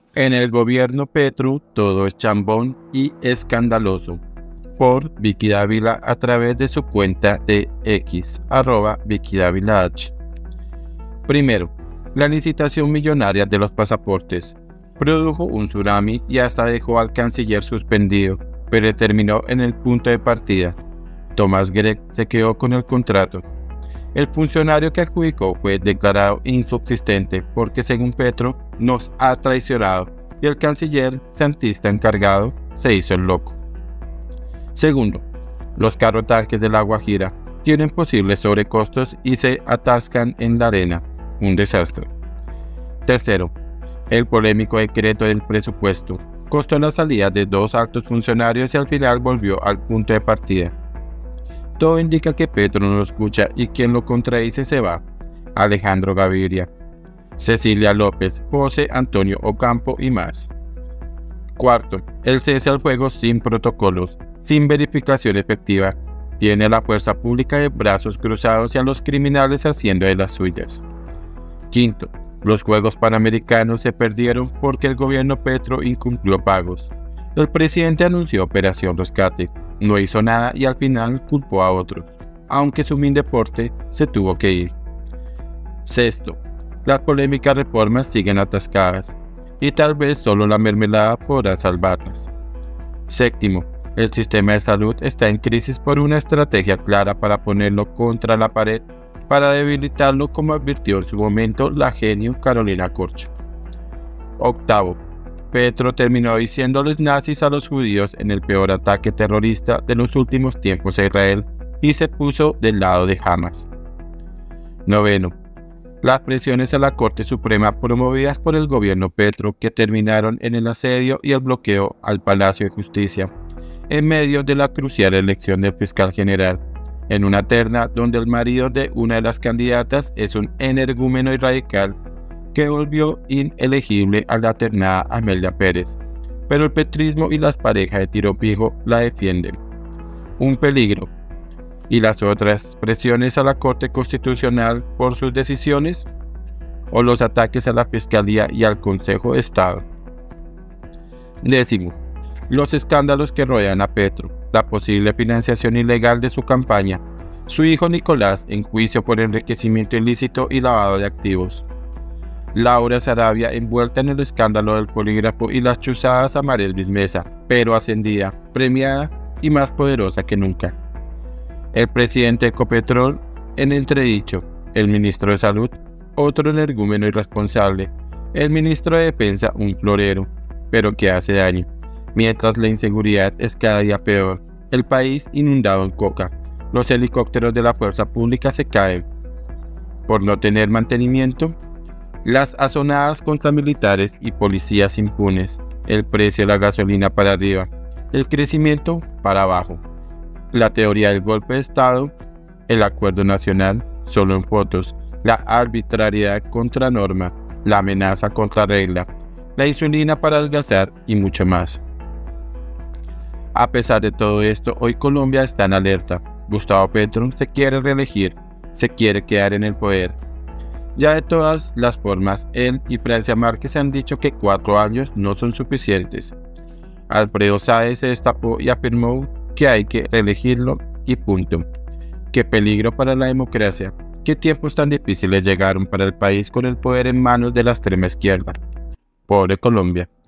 En el gobierno Petro todo es chambón y escandaloso. Por Vicky Dávila a través de su cuenta de X, @VickyDávilaH. Primero, la licitación millonaria de los pasaportes produjo un tsunami y hasta dejó al canciller suspendido, pero terminó en el punto de partida. Thomas Gregg se quedó con el contrato. El funcionario que adjudicó fue declarado insubsistente porque, según Petro, nos ha traicionado, y el canciller santista encargado se hizo el loco. Segundo, los carrotanques de La Guajira tienen posibles sobrecostos y se atascan en la arena. Un desastre. Tercero, el polémico decreto del presupuesto costó la salida de 2 altos funcionarios y al final volvió al punto de partida. Todo indica que Petro no lo escucha y quien lo contradice se va. Alejandro Gaviria, Cecilia López, José Antonio Ocampo y más. Cuarto, el cese al fuego sin protocolos, sin verificación efectiva, tiene a la fuerza pública de brazos cruzados y a los criminales haciendo de las suyas. Quinto, los Juegos Panamericanos se perdieron porque el gobierno Petro incumplió pagos. El presidente anunció Operación Rescate, no hizo nada y al final culpó a otros, aunque su Mindeporte se tuvo que ir. Sexto, las polémicas reformas siguen atascadas y tal vez solo la mermelada podrá salvarlas. Séptimo, el sistema de salud está en crisis por una estrategia clara para ponerlo contra la pared, para debilitarlo, como advirtió en su momento la genio Carolina Corcho. Octavo, Petro terminó diciéndoles nazis a los judíos en el peor ataque terrorista de los últimos tiempos a Israel y se puso del lado de Hamas. Noveno, las presiones a la Corte Suprema promovidas por el gobierno Petro que terminaron en el asedio y el bloqueo al Palacio de Justicia, en medio de la crucial elección del fiscal general, en una terna donde el marido de una de las candidatas es un energúmeno y radical que volvió inelegible a la ternada Amelia Pérez, pero el petrismo y las parejas de tiro fijo la defienden. Un peligro. ¿Y las otras presiones a la Corte Constitucional por sus decisiones? ¿O los ataques a la Fiscalía y al Consejo de Estado? Décimo, los escándalos que rodean a Petro, la posible financiación ilegal de su campaña, su hijo Nicolás en juicio por enriquecimiento ilícito y lavado de activos, Laura Sarabia envuelta en el escándalo del polígrafo y las chuzadas a Marelvis Mesa, pero ascendida, premiada y más poderosa que nunca. El presidente de Ecopetrol en entredicho, el ministro de Salud, otro energúmeno irresponsable, el ministro de Defensa un florero, pero que hace daño, mientras la inseguridad es cada día peor, el país inundado en coca, los helicópteros de la fuerza pública se caen por no tener mantenimiento, las azonadas contra militares y policías impunes, el precio de la gasolina para arriba, el crecimiento para abajo, la teoría del golpe de Estado, el acuerdo nacional solo en fotos, la arbitrariedad contra norma, la amenaza contra regla, la insulina para adelgazar y mucho más. A pesar de todo esto, hoy Colombia está en alerta. Gustavo Petro se quiere reelegir, se quiere quedar en el poder. Ya de todas las formas, él y Francia Márquez han dicho que 4 años no son suficientes. Alfredo Sáez se destapó y afirmó que hay que reelegirlo y punto. Qué peligro para la democracia, qué tiempos tan difíciles llegaron para el país con el poder en manos de la extrema izquierda. Pobre Colombia.